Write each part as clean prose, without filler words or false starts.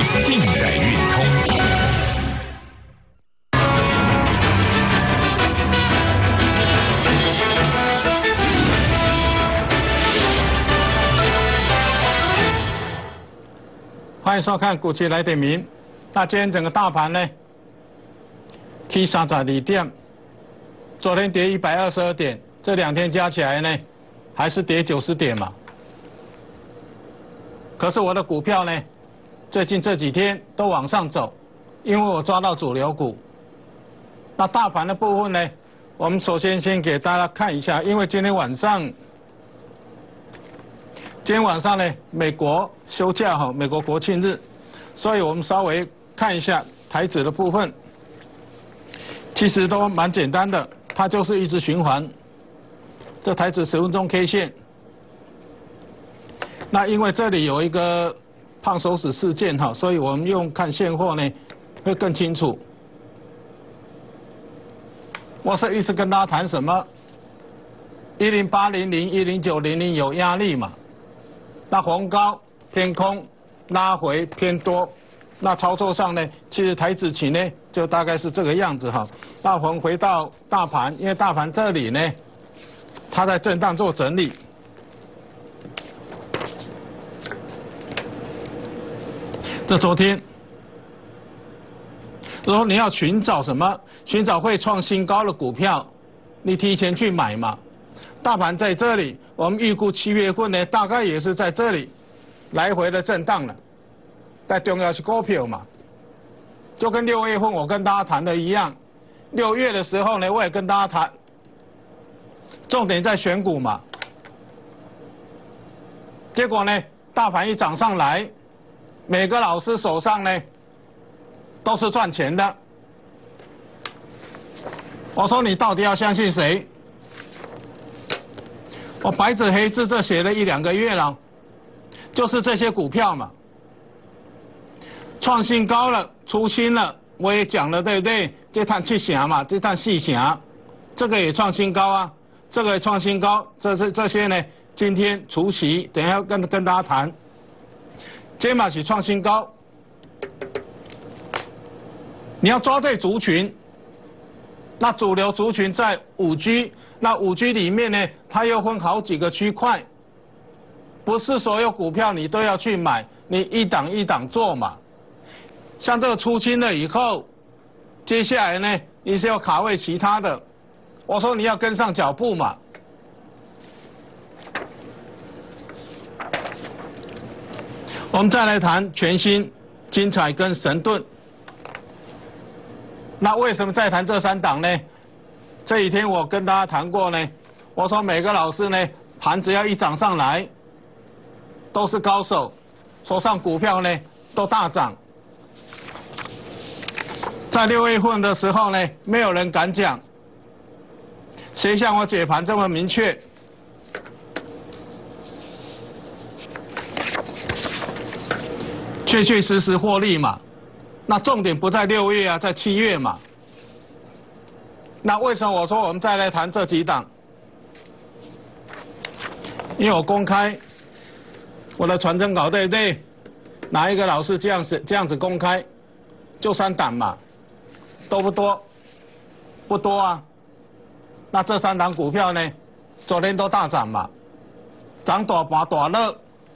尽在运通。 欢迎收看《股市来点名》。那今天整个大盘呢，跌32点，昨天跌122点，这2天加起来呢，还是跌90点嘛。可是我的股票呢，最近这几天都往上走，因为我抓到主流股。那大盘的部分呢，我们首先先给大家看一下，因为今天晚上呢，美国休假哈，美国国庆日，所以我们稍微看一下台指的部分，其实都蛮简单的，它就是一直循环。这台指10分钟 K 线，那因为这里有一个胖手指事件哈，所以我们用看现货呢会更清楚。我是一直跟大家谈什么？10800、10900有压力嘛？那红高偏空，拉回偏多，那操作上呢，其实台指期呢就大概是这个样子哈。那我们回到大盘，因为大盘这里呢，它在震荡做整理。这昨天，如果你要寻找什么，寻找会创新高的股票，你提前去买嘛。大盘在这里，我们预估7月份呢，大概也是在这里来回的震荡了。但重要是股票嘛，就跟6月份我跟大家谈的一样，6月的时候呢，我也跟大家谈，重点在选股嘛。结果呢，大盘一涨上来，每个老师手上呢都是赚钱的。我说你到底要相信谁？我白纸黑字这写了1、2个月了，就是这些股票嘛，创新高了，出新了，我也讲了，对不对？这趟七侠嘛，这趟细侠，这个也创新高啊，这个也创新高，这些呢，今天除息，等一下跟大家谈，今嘛是创新高，你要抓对族群。那主流族群在5G， 那5G 里面呢，它又分好几个区块，不是所有股票你都要去买，你一档一档做嘛。像这个出清了以后，接下来呢，你是要卡位其他的。我说你要跟上脚步嘛。我们再来谈全新、精彩跟神盾。那为什么再谈这3档呢？这几天我跟大家谈过呢，我说每个老师呢，盘只要一涨上来，都是高手，手上股票呢都大涨。在6月份的时候呢，没有人敢讲，谁像我解盘这么明确？确确实实获利嘛。那重点不在6月啊，在7月嘛。那为什么我说我们再来谈这几档？因为我公开我的传真稿，对不对？哪一个老师这样子公开？就3档嘛，多不多？不多啊。那这3档股票呢，昨天都大涨嘛，涨大盘大乐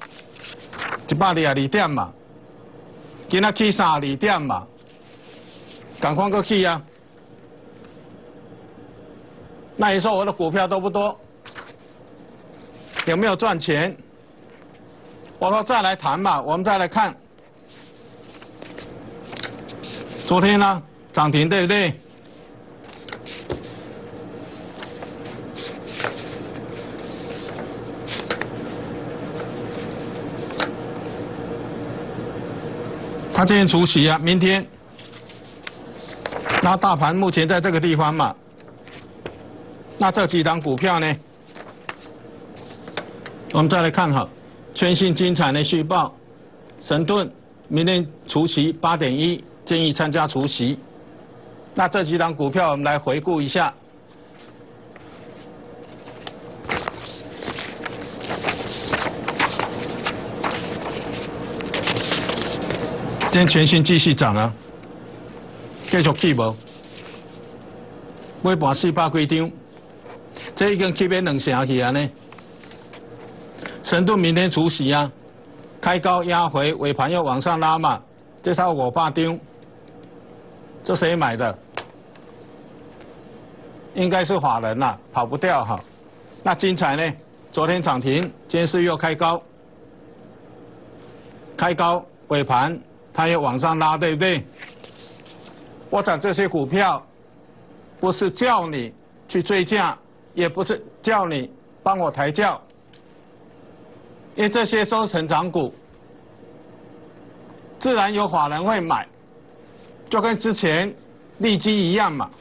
，122点嘛。今仔去32点嘛，赶快过去啊！那你说我的股票多不多？有没有赚钱？我说再来谈嘛，我们再来看。昨天呢涨停，对不对？他今天除息啊，明天，那大盘目前在这个地方嘛，那这几档股票呢，我们再来看好，全新精彩的续报，神盾明天除息8.1，建议参加除息。那这几档股票我们来回顾一下。 今天全新继续涨啊，继续起无？尾盘400几张，这已经起变2成去啊呢。神盾明天除息啊，开高压回，尾盘又往上拉嘛，这才500张。这谁买的？应该是法人啦，跑不掉哈。那精彩呢？昨天涨停，今天是又开高，开高尾盘。 它也往上拉，对不对？我讲这些股票，不是叫你去追价，也不是叫你帮我抬轿，因为这些都是成长股，自然有法人会买，就跟之前利基一样嘛。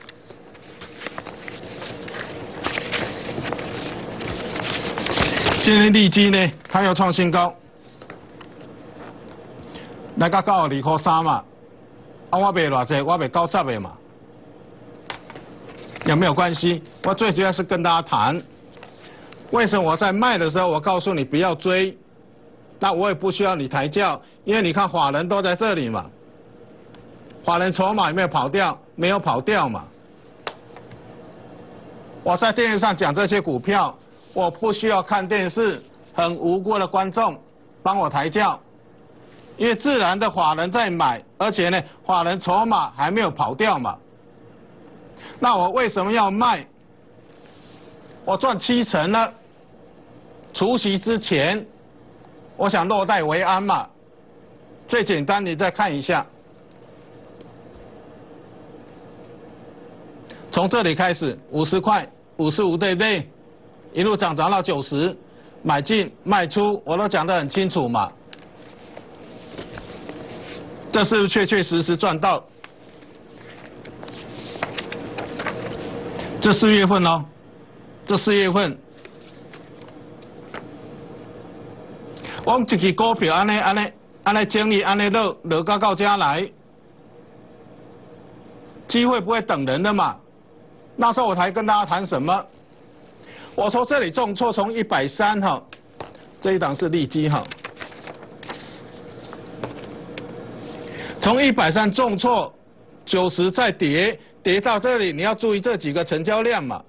今天利基呢，它要创新高。 来到92块3嘛，啊，我卖偌济，我卖90的嘛，有没有关系？我最主要是跟大家谈，为什么我在卖的时候，我告诉你不要追，那我也不需要你抬轿，因为你看法人都在这里嘛，法人筹码有没有跑掉？没有跑掉嘛。我在电视上讲这些股票，我不需要看电视，很无辜的观众帮我抬轿。 因为自然的法人在买，而且呢，法人筹码还没有跑掉嘛。那我为什么要卖？我赚7成了，除息之前，我想落袋为安嘛。最简单，你再看一下，从这里开始50块、55，对不对？一路涨到90，买进卖出，我都讲得很清楚嘛。 这是不是确确实实赚到？这4月份哦，这4月份，我一支股票安尼整理，安尼落到家来，机会不会等人的嘛。那时候我才跟大家谈什么？我从这里重挫，从130哈，这一档是利基哈。 从130重挫，90再跌到这里，你要注意这几个成交量嘛。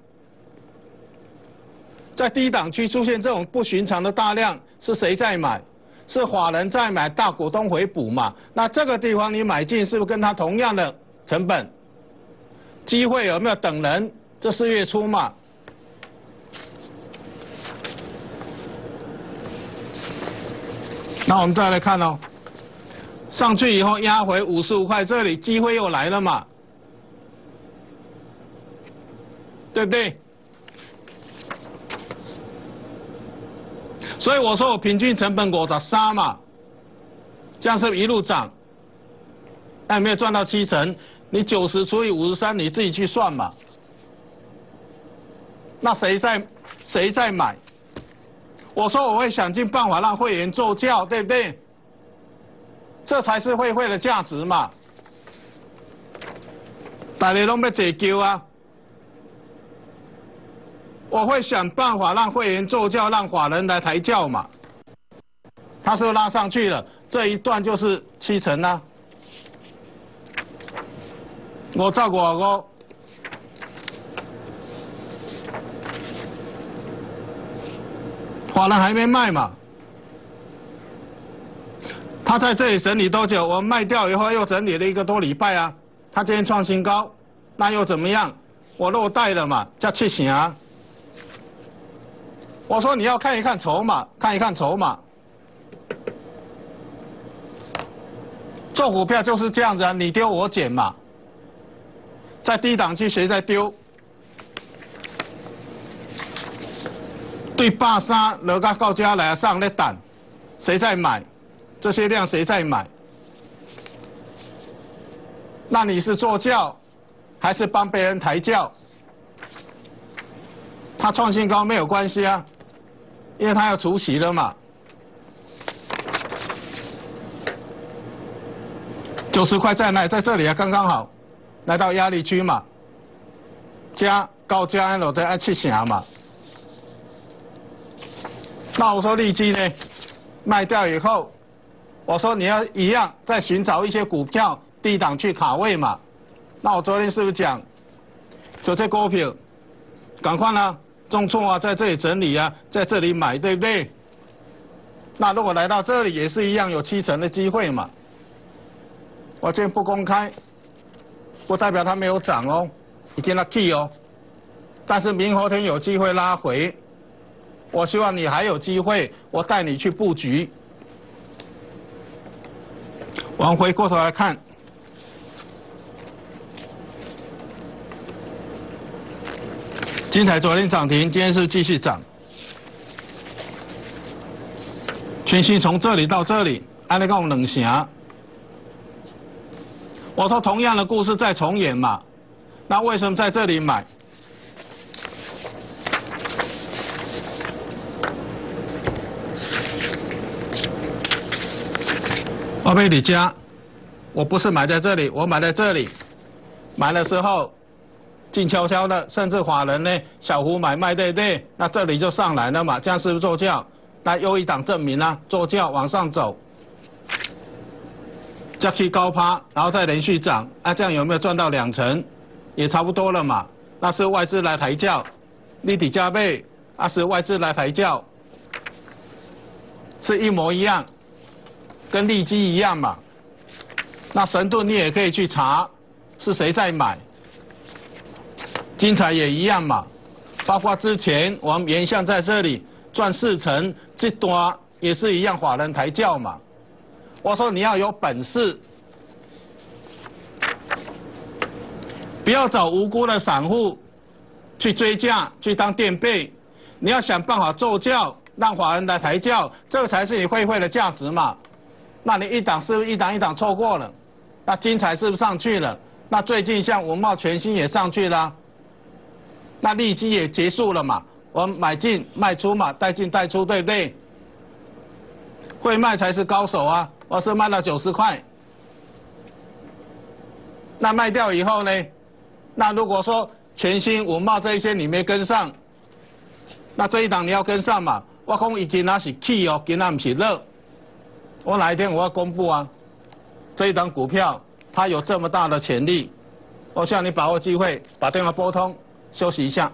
在低档区出现这种不寻常的大量，是谁在买？是法人在买，大股东回补嘛。那这个地方你买进，是不是跟它同样的成本？机会有没有等人？这4月初嘛。那我们再来看哦。 上去以后压回55块，这里机会又来了嘛，对不对？所以我说我平均成本53嘛，这样是不是一路涨？那有没有赚到7成？你90除以53，你自己去算嘛。那谁在买？我说我会想尽办法让会员做轿，对不对？ 这才是会的价值嘛！大家都要坐轿啊！我会想办法让会员做轿，让法人来抬轿嘛。他是不是拉上去了？这一段就是7成啊！55，法人还没卖嘛。 他在这里整理多久？我卖掉以后又整理了1个多礼拜啊。他今天创新高，那又怎么样？我落袋了嘛，叫7成啊。我说你要看一看筹码，看一看筹码。做股票就是这样子啊，你丢我捡嘛。在低档区谁在丢？对83落到家来上咧等，谁在买？ 这些量谁在买？那你是做轿，还是帮别人抬轿？他创新高没有关系啊，因为他要除息了嘛。90块在哪？在这里啊，刚刚好，来到压力区嘛。高价落在按7成嘛。那我说利基呢，卖掉以后。 我说你要一样再寻找一些股票低档去卡位嘛。那我昨天是不是讲，就这股票，赶快呢，重挫啊，在这里整理啊，在这里买，对不对？那如果来到这里也是一样，有70%的机会嘛。我今天不公开，不代表它没有涨哦，已经它 key 哦。但是明后天有机会拉回，我希望你还有机会，我带你去布局。我们回过头来看，金台昨天涨停，今天是继续涨。全新从这里到这里，按那个冷霞。我说同样的故事再重演嘛，那为什么在这里买？我被你加，我不是买在这里，我买在这里，买的时候静悄悄的，甚至法人呢小幅买卖，对不对？那这里就上来了嘛，这样是不是做轿？那又一档证明啊，做轿往上走。再去高趴，然后再连续涨，啊，这样有没有赚到2成？也差不多了嘛。那是外资来抬轿，立体加倍，啊是外资来抬轿，是一模一样，跟利基一样嘛。那神盾你也可以去查，是谁在买？精彩也一样嘛，包括之前我们原相在这里赚4成，这段也是一样，法人抬轿嘛。我说你要有本事，不要找无辜的散户去追价，去当垫背。你要想办法做轿，让法人来抬轿，这个才是你汇的价值嘛。那你一档是不是一档一档错过了？那精彩是不是上去了？那最近像文茂全新也上去了，那利基也结束了嘛。我们买进卖出嘛，带进带出，对不对？会卖才是高手啊！我是卖到90块，那卖掉以后呢？那如果说全新文茂这一些你没跟上，那这一档你要跟上嘛。我讲已经那是 key 哦，今天不是热。我哪一天我要公布啊？这一档股票它有这么大的潜力，我希望你把握机会，把电话拨通，休息一下。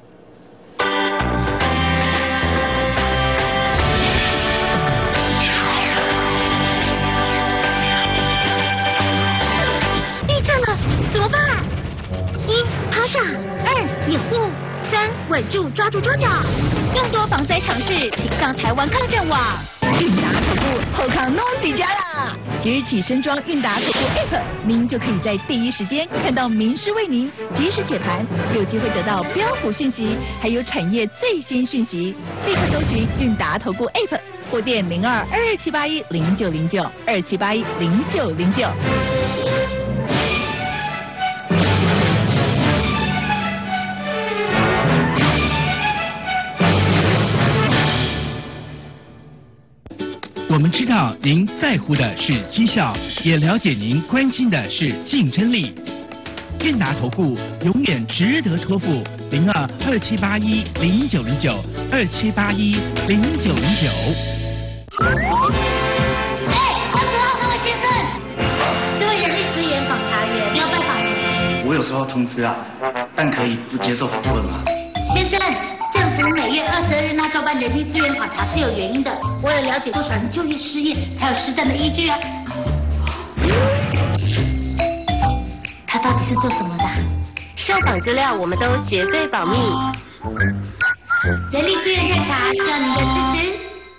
2掩护，3稳住抓住桌脚。更多防灾常识，请上台湾抗震网。韵达投顾后抗弄底加啦！即日起升装韵达投顾 App， 您就可以在第一时间看到名师为您及时解盘，有机会得到标股讯息，还有产业最新讯息。立刻搜寻韵达投顾 App， 或电02-2781-0909 2781-0909。 我们知道您在乎的是绩效，也了解您关心的是竞争力。韵达投顾永远值得托付，02-2781-0909 2781-0909。 20号那位先生，这位人力资源访查员，你要拜访您。 我有收到通知啊，但可以不接受访问吗？ 先生，政府每月22日那照办人力资源访查是有原因的，为了了解多少人就业失业，才有实战的依据啊。他到底是做什么的？ 受访资料我们都绝对保密。 人力资源探查需要您的支持。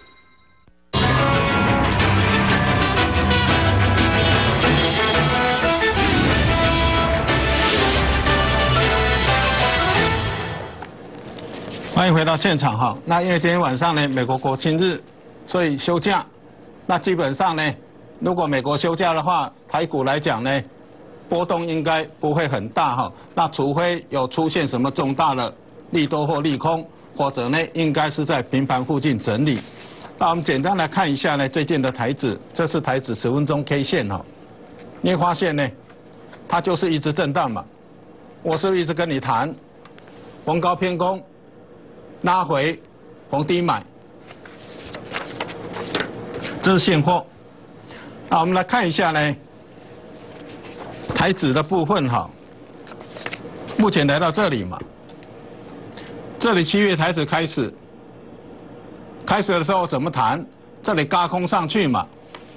欢迎回到现场哈。那因为今天晚上呢，美国国庆日，所以休假。那基本上呢，如果美国休假的话，台股来讲呢，波动应该不会很大哈。那除非有出现什么重大的利多或利空，或者呢，应该是在平盘附近整理。那我们简单来看一下呢，最近的台指，这是台指10分钟 K 线哈。你会发现呢，它就是一直震荡嘛。我是不是一直跟你谈，逢高偏空。拉回，逢低买，这是现货。 那我们来看一下呢，台指的部分哈，目前来到这里嘛，这里7月台指开始的时候怎么谈？这里轧空上去嘛。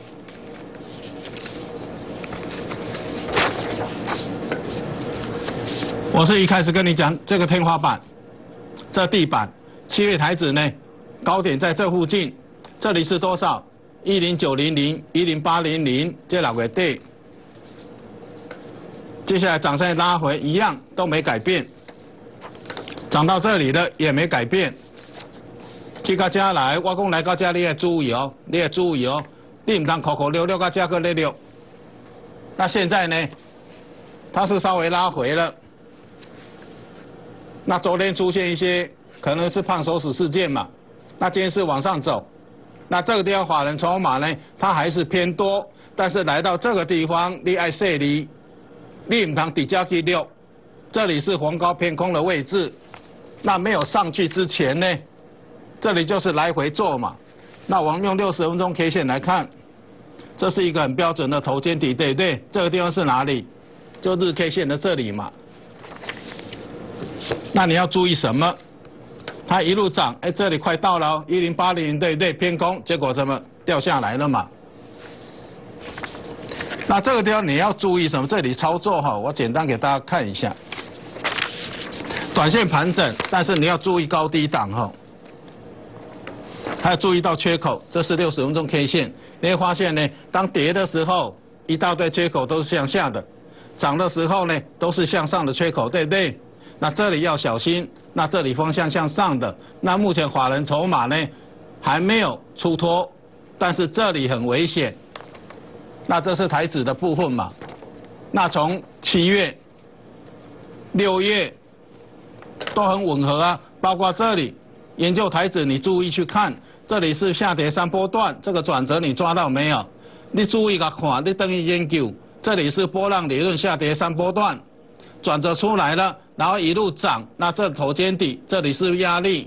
我是一开始跟你讲，这个天花板，这地板，7月台指呢，高点在这附近，这里是多少？10900、10800这两个点。接下来涨上来拉回，一样都没改变，涨到这里了也没改变。去到这来，我讲来到这你要注意哦，你要注意哦，你唔通口溜到这个溜。那现在呢，它是稍微拉回了。那昨天出现一些可能是胖手指事件嘛，那今天是往上走，那这个地方法人筹码呢，它还是偏多，但是来到这个地方，你爱设立，你唔通底价去溜，这里是逢高偏空的位置，那没有上去之前呢，这里就是来回做嘛，那我们用60分钟 K 线来看，这是一个很标准的头肩底，对不对？这个地方是哪里？就日 K 线的这里嘛。那你要注意什么？它一路涨，哎，这里快到了1080，对不对？偏空，结果怎么掉下来了嘛？那这个地方你要注意什么？这里操作哈，我简单给大家看一下。短线盘整，但是你要注意高低档哈，还要注意到缺口，这是60分钟 K 线。你会发现呢，当跌的时候，一大堆缺口都是向下的；涨的时候呢，都是向上的缺口，对不对？那这里要小心，那这里方向向上的，那目前法人筹码呢还没有出脱，但是这里很危险。那这是台指的部分嘛？那从7月、6月都很吻合啊，包括这里研究台指，你注意去看，这里是下跌3波段，这个转折你抓到没有？你注意个看，你等于研究，这里是波浪理论下跌3波段，转折出来了。然后一路涨，那这头肩底这里是压力。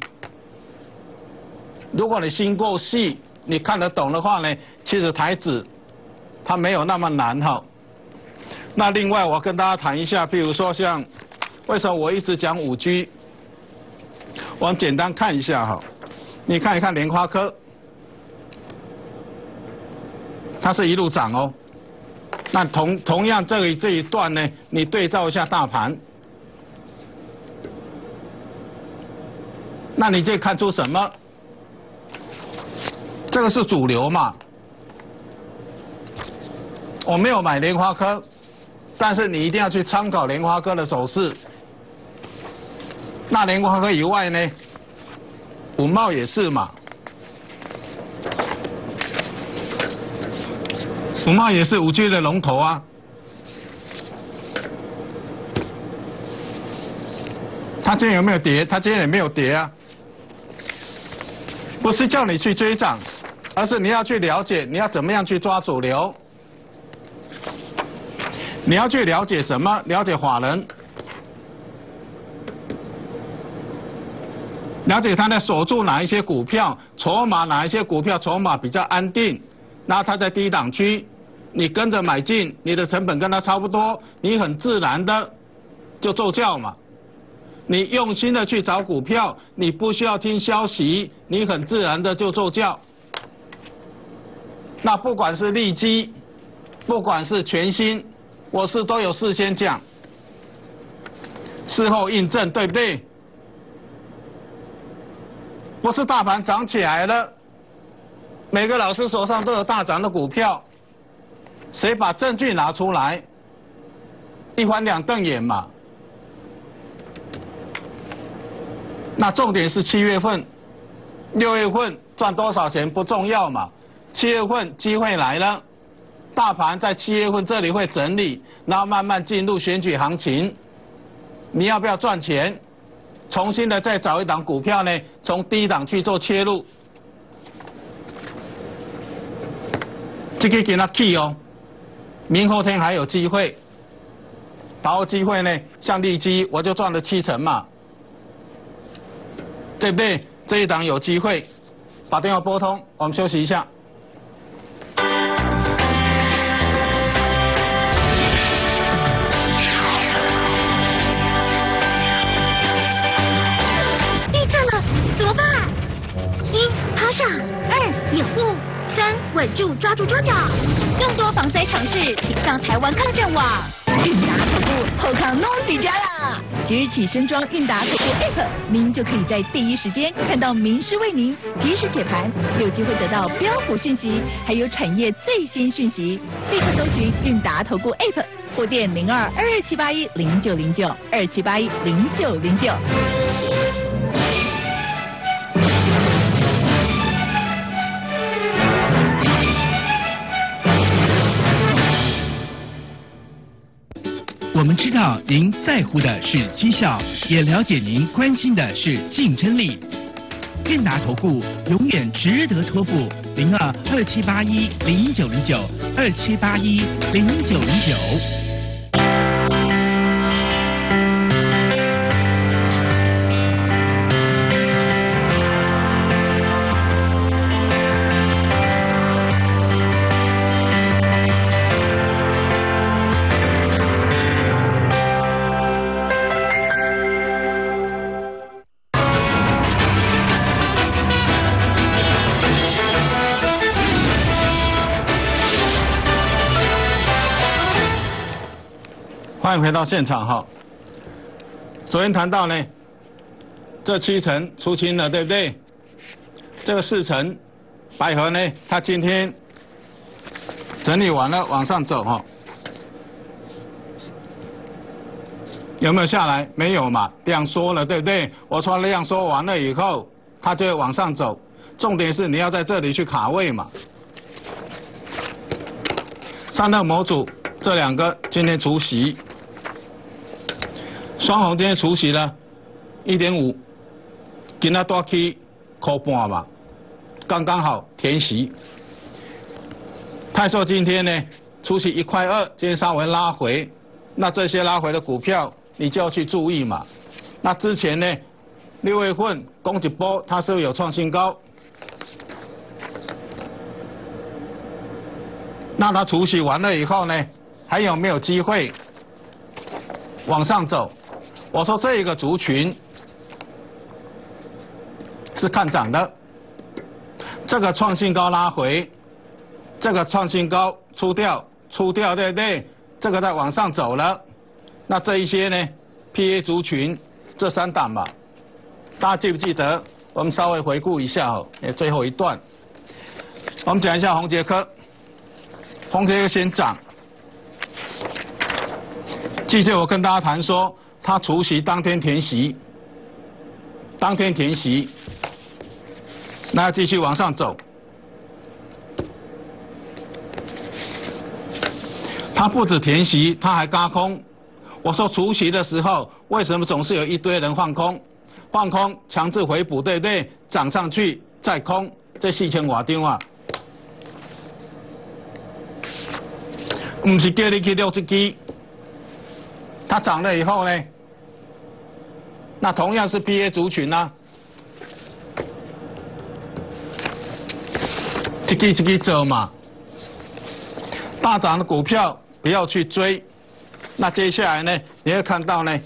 如果你心够细，你看得懂的话呢，其实台指它没有那么难哈。那另外我跟大家谈一下，譬如说像为什么我一直讲5G， 我们简单看一下哈，你看一看联发科，它是一路涨哦。那同样这一段呢，你对照一下大盘。那你这看出什么？这个是主流嘛？我没有买联发科，但是你一定要去参考联发科的走势。那联发科以外呢，五茂也是嘛？五茂也是5G的龙头啊。它今天有没有跌？它今天也没有跌啊。不是叫你去追涨，而是你要去了解，你要怎么样去抓主流。你要去了解什么？了解法人，了解他在守住哪一些股票，筹码哪一些股票筹码比较安定，然后他在低档区，你跟着买进，你的成本跟他差不多，你很自然的就奏效嘛。你用心的去找股票，你不需要听消息，你很自然的就奏效。那不管是利基，不管是全新，我是都有事先讲，事后印证，对不对？不是大盘涨起来了，每个老师手上都有大涨的股票，谁把证据拿出来？一翻两瞪眼嘛。那重点是7月份、6月份赚多少钱不重要嘛，7月份机会来了，大盘在7月份这里会整理，然后慢慢进入选举行情，你要不要赚钱？重新的再找一档股票呢，从低档去做切入，这个给它 key 哦，明后天还有机会，把握机会呢，像利基我就赚了70%嘛。对不对？这一档有机会，把电话拨通，我们休息一下。 上，2有误，3稳住抓住桌角。更多防灾常识，请上台湾抗震网。韵达投顾后抗弄底家啦！即日起升装韵达投顾 App， 您就可以在第一时间看到名师为您及时解盘，有机会得到标股讯息，还有产业最新讯息。立刻搜寻韵达投顾 App， 或电02-2781-0909，2781-0909。 我们知道您在乎的是绩效，也了解您关心的是竞争力。韵达投顾永远值得托付，02-2781-0909，2781-0909。 欢迎回到现场哈。昨天谈到呢，这7层出清了，对不对？这个4层，百合呢，它今天整理完了，往上走哈。有没有下来？没有嘛，量缩了，对不对？我说量缩完了以后，它就会往上走。重点是你要在这里去卡位嘛。上特模组这2个今天除息。双红今天除息了1.5，今仔大起1.5嘛，刚刚好填息。泰硕今天呢除息1.2块，今天稍微拉回，那这些拉回的股票你就要去注意嘛。那之前呢6月份攻一波，它是不是有创新高？那它除息完了以后呢，还有没有机会往上走？我说这一个族群是看涨的，这个创新高拉回，这个创新高出掉，对不对？这个在往上走了，那这一些呢 ，PA 族群这3档吧，大家记不记得？我们稍微回顾一下哦，最后一段，我们讲一下宏捷科，宏捷科先涨，记得我跟大家谈说。他除息当天填息，那要继续往上走。他不止填息，他还軋空。我说除息的时候，为什么总是有一堆人放空？放空强制回补，对不对？涨上去再空，这4000多张啊！不是叫你去遛一支，它涨了以后呢？那同样是 PA 族群啊，一支走嘛。大涨的股票不要去追。那接下来呢，你会看到呢，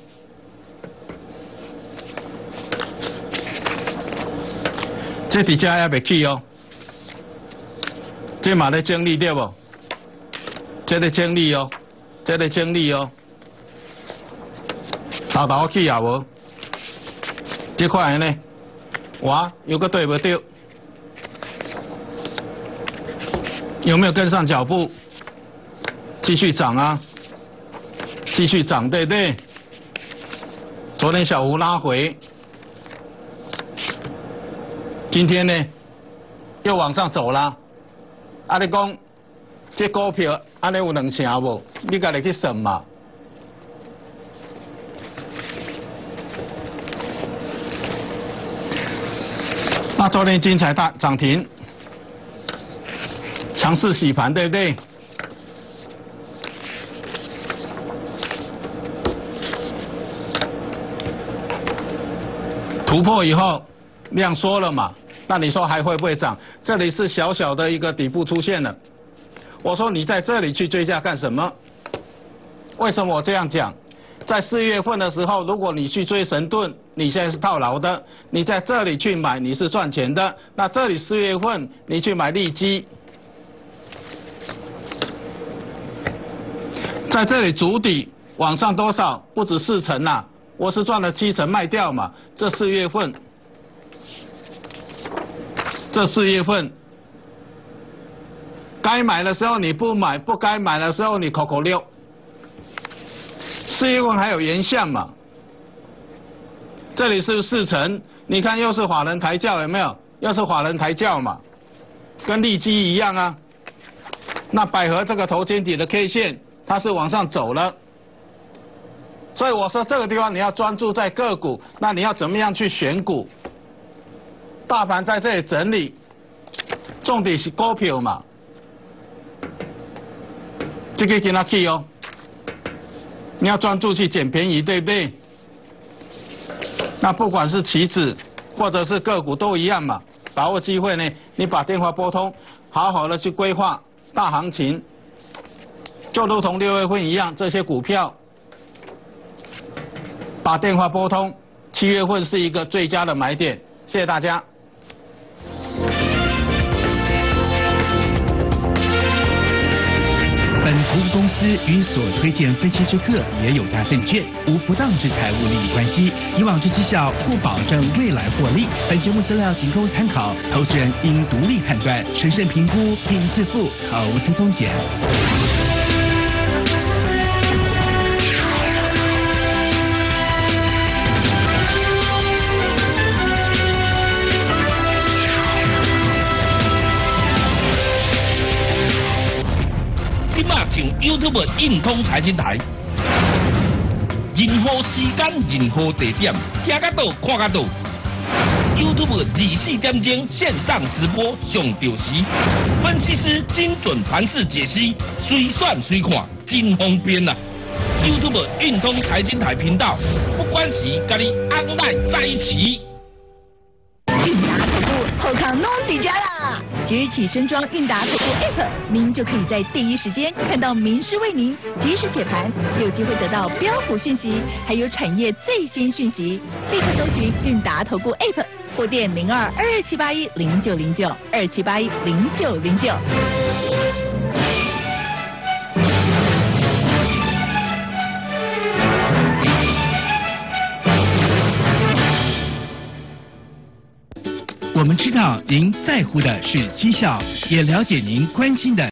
这底下也袂起哦，这嘛咧整理对不？这咧整理哦，头起也无。这块呢，哇，有个对不对？有没有跟上脚步？继续涨啊，对不对？昨天小幅拉回，今天呢又往上走啦。啊，你讲这股票安尼有2成无？你家己去算嘛。那昨天精彩大涨停，强势洗盘，对不对？突破以后量缩了嘛，那你说还会不会涨？这里是小小的一个底部出现了。我说你在这里去追价干什么？为什么我这样讲？在4月份的时候，如果你去追神盾， 你现在是套牢的，你在这里去买你是赚钱的。那这里4月份你去买利基，在这里筑底往上多少？不止4成啦，我是赚了7成卖掉嘛。这4月份，该买的时候你不买，不该买的时候你口溜。4月份还有原相嘛？这里是不是4成？你看又是法人抬轿有没有？又是法人抬轿嘛，跟利基一样啊。那百合这个头肩底的 K 线，它是往上走了。所以我说这个地方你要专注在个股，那你要怎么样去选股？大盘在这里整理，重点是股票嘛。这个给它 key 哦。你要专注去捡便宜，对不对？那不管是期指或者是个股都一样嘛，把握机会呢，你把电话拨通，好好的去规划大行情，就如同6月份一样，这些股票把电话拨通，7月份是一个最佳的买点。谢谢大家。 本服务公司与所推荐分期之客也有大证券，无不当之财务利益关系。以往之绩效不保证未来获利。本节目资料仅供参考，投资人应独立判断、审慎评估并自负投资风险。 上 YouTube 运通财经台，任何时间、任何地点，听得到、看得到。YouTube 24点钟线上直播上到时，分析师精准盘势解析，随选随看，真方便啊 ！YouTube 运通财经台频道，不管时，跟你 online 在一起。 韵达投顾后康弄底家啦！即日起升装韵达投顾 App， 您就可以在第一时间看到名师为您及时解盘，有机会得到标股讯息，还有产业最新讯息。立刻搜寻韵达投顾 App， 或电02-2781-0909，2781-0909。 我们知道您在乎的是绩效，也了解您关心的